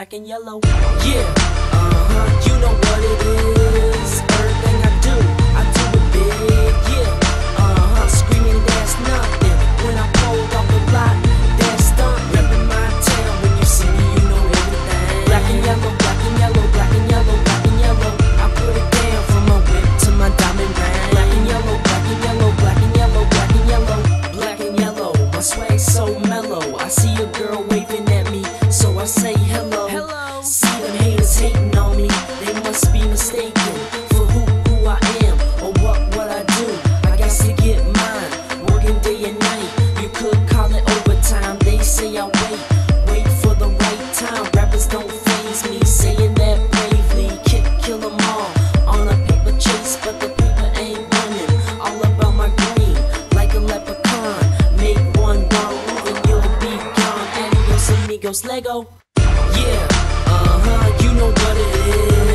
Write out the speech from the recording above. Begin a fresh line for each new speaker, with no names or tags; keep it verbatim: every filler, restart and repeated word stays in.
black and yellow. Yeah, uh-huh, you know what it is. Everything I do, I do it big. Yeah, uh-huh, screaming that's nothing. When I pulled off the block, that's stunt. Reppin' my town, when you see me, you know everything. Black and yellow, black and yellow, black and yellow, black and yellow. I put it down from my whip to my diamond ring. Black and yellow, black and yellow, black and yellow, black and yellow, black and yellow. My swag so mellow. I see a girl waving at me, so I say hello. Hello. See them haters hating on me, they must be mistaken for who who I am or what what I do. I got to get mine, working day and night. You could call it overtime. They say I wait, wait for the right time. Rappers don't faze me, saying that bravely. Kick, kill 'em all on a paper chase, but the paper ain't running. All about my green, like a leprechaun. Make one wrong move and you'll be gone. Adios amigos, Lego. Yeah, uh-huh, you know what it is.